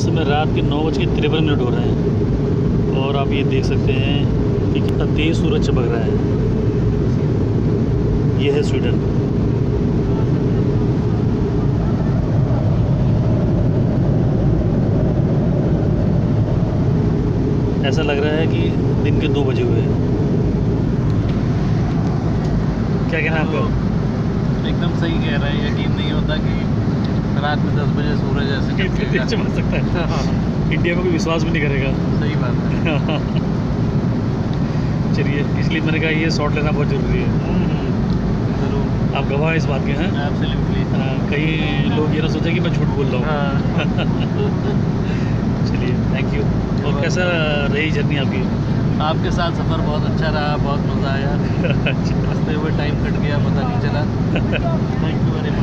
समय रात के 9:53 हो रहे हैं और आप ये देख सकते हैं कि कितना तेज़ सूरज चमक रहा है। ये है स्वीडन। ऐसा लग रहा है कि दिन के 2 बजे हुए हैं। क्या कहना है आपका? एकदम सही कह रहा है। यकीन नहीं होता कि रात में 10 बजे सूरज ऐसे चमक सकता है। हाँ, इंडिया में कोई विश्वास भी नहीं करेगा। सही बात है। चलिए, इसलिए मैंने कहा ये शॉट लेना बहुत ज़रूरी है। ज़रूर, आप गवाह हैं इस बात के हैं। एब्सोल्युटली। कई लोग ये ना सोचें कि मैं झूठ बोल रहा हूँ। चलिए, थैंक यू। और कैसा रही जर्नी आपकी? आपके साथ सफ़र बहुत अच्छा रहा, बहुत मज़ा आया। हंसते हुए टाइम कट गया, पता नहीं चला। Thank you very much.